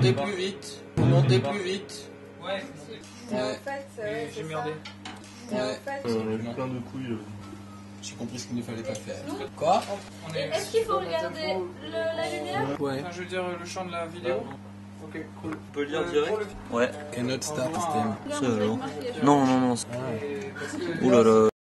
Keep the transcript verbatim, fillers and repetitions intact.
montez plus vite. Vous montez plus vite. Ouais. En fait, ouais, J'ai c'est merdé. ça. Et en Ouais. fait, On a eu plein de couilles. euh. J'ai compris ce qu'il ne fallait pas faire. Quoi? On Et est... est-ce qu'il faut regarder le, la lumière? Ouais. Enfin, je veux dire le champ de la vidéo. Ok, cool. On peut lire direct. Ouais. Cannot start stem. Ça alors. Non, non, non. Et parce que- Ouh là là.